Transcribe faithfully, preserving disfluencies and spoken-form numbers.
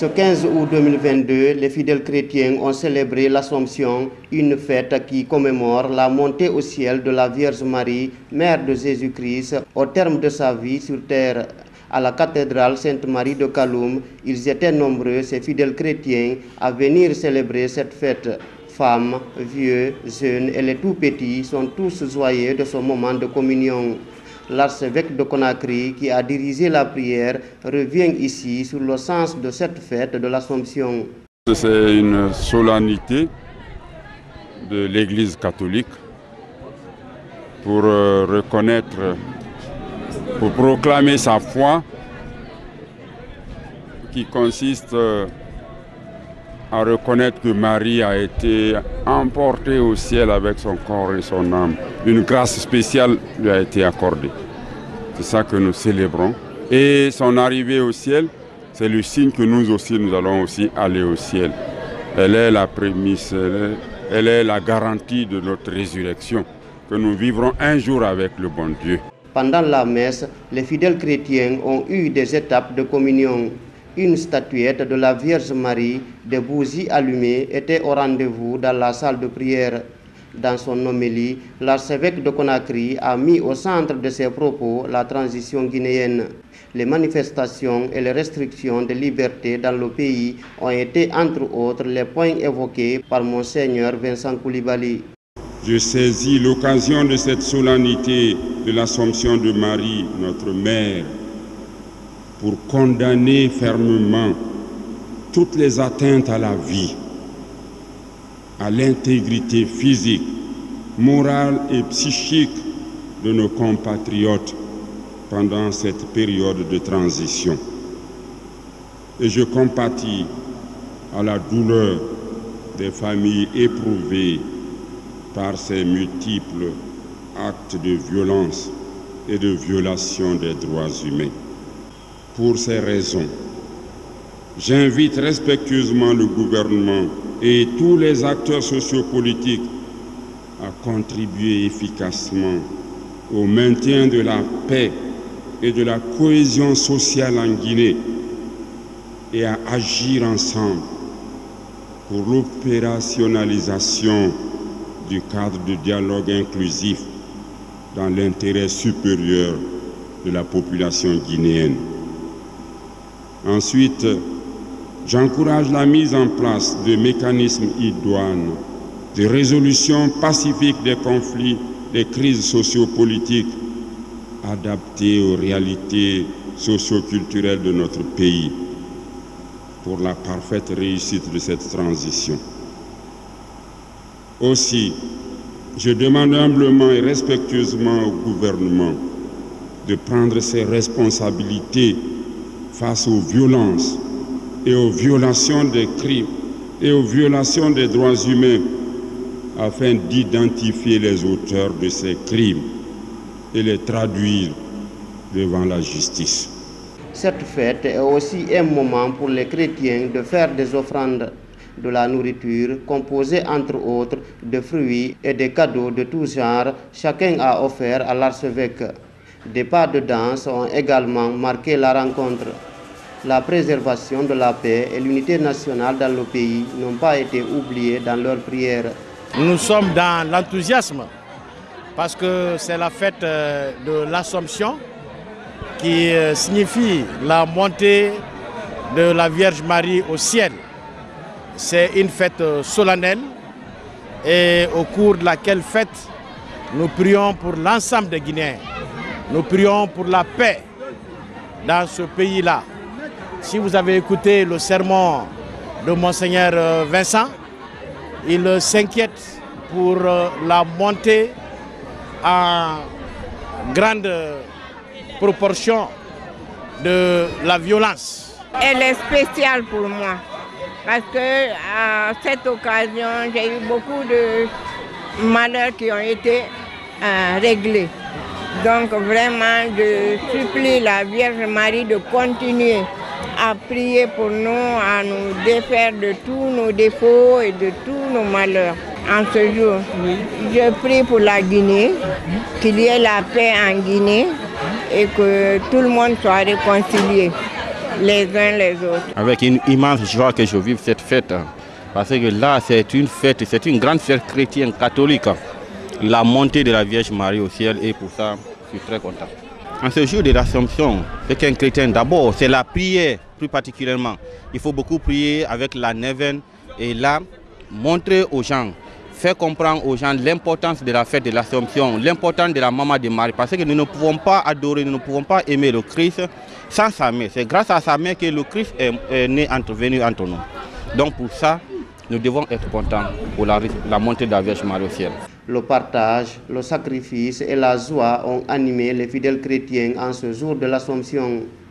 Ce quinze août deux mille vingt-deux, les fidèles chrétiens ont célébré l'Assomption, une fête qui commémore la montée au ciel de la Vierge Marie, mère de Jésus-Christ, au terme de sa vie sur terre. À la cathédrale Sainte-Marie de Kaloum, ils étaient nombreux, ces fidèles chrétiens, à venir célébrer cette fête. Femmes, vieux, jeunes et les tout-petits sont tous joyeux de ce moment de communion. L'archevêque de Conakry, qui a dirigé la prière, revient ici sur le sens de cette fête de l'Assomption. C'est une solennité de l'Église catholique pour reconnaître, pour proclamer sa foi, qui consiste à reconnaître que Marie a été emportée au ciel avec son corps et son âme. Une grâce spéciale lui a été accordée. C'est ça que nous célébrons. Et son arrivée au ciel, c'est le signe que nous aussi, nous allons aussi aller au ciel. Elle est la prémisse, elle est, elle est la garantie de notre résurrection, que nous vivrons un jour avec le bon Dieu. Pendant la messe, les fidèles chrétiens ont eu des étapes de communion. Une statuette de la Vierge Marie, des bougies allumées, était au rendez-vous dans la salle de prière. Dans son homélie, l'archevêque de Conakry a mis au centre de ses propos la transition guinéenne. Les manifestations et les restrictions de liberté dans le pays ont été, entre autres, les points évoqués par Monseigneur Vincent Koulibaly. Je saisis l'occasion de cette solennité de l'Assomption de Marie, notre Mère, pour condamner fermement toutes les atteintes à la vie, à l'intégrité physique, morale et psychique de nos compatriotes pendant cette période de transition. Et je compatis à la douleur des familles éprouvées par ces multiples actes de violence et de violation des droits humains. Pour ces raisons, j'invite respectueusement le gouvernement et tous les acteurs sociopolitiques à contribuer efficacement au maintien de la paix et de la cohésion sociale en Guinée et à agir ensemble pour l'opérationnalisation du cadre de dialogue inclusif dans l'intérêt supérieur de la population guinéenne. Ensuite, j'encourage la mise en place de mécanismes idoines de résolution pacifique des conflits, des crises sociopolitiques adaptés aux réalités socio-culturelles de notre pays pour la parfaite réussite de cette transition. Aussi, je demande humblement et respectueusement au gouvernement de prendre ses responsabilités face aux violences et aux violations des crimes et aux violations des droits humains afin d'identifier les auteurs de ces crimes et les traduire devant la justice. Cette fête est aussi un moment pour les chrétiens de faire des offrandes, de la nourriture composée entre autres de fruits et de cadeaux de tout genre. Chacun a offert à l'archevêque. Des pas de danse ont également marqué la rencontre. La préservation de la paix et l'unité nationale dans le pays n'ont pas été oubliés dans leurs prières. Nous sommes dans l'enthousiasme parce que c'est la fête de l'Assomption qui signifie la montée de la Vierge Marie au ciel. C'est une fête solennelle et au cours de laquelle fête, nous prions pour l'ensemble des Guinéens. Nous prions pour la paix dans ce pays-là. Si vous avez écouté le sermon de Monseigneur Vincent, il s'inquiète pour la montée en grande proportion de la violence. Elle est spéciale pour moi parce que à cette occasion, j'ai eu beaucoup de malheurs qui ont été euh, réglés. Donc vraiment, je supplie la Vierge Marie de continuer à prier pour nous, à nous défaire de tous nos défauts et de tous nos malheurs. En ce jour, je prie pour la Guinée, qu'il y ait la paix en Guinée et que tout le monde soit réconcilié. les uns les autres. Avec une immense joie que je vive cette fête, parce que là c'est une fête, c'est une grande fête chrétienne catholique, la montée de la Vierge Marie au ciel, et pour ça je suis très content. En ce jour de l'Assomption, ce qu'un chrétien d'abord, c'est la prière plus particulièrement. Il faut beaucoup prier avec la neuvaine et là montrer aux gens, faire comprendre aux gens l'importance de la fête de l'Assomption, l'importance de la maman de Marie, parce que nous ne pouvons pas adorer, nous ne pouvons pas aimer le Christ sans sa mère. C'est grâce à sa mère que le Christ est, est né, intervenu entre nous. Donc pour ça, nous devons être contents pour la, la montée de la Vierge Marie au ciel. Le partage, le sacrifice et la joie ont animé les fidèles chrétiens en ce jour de l'Assomption.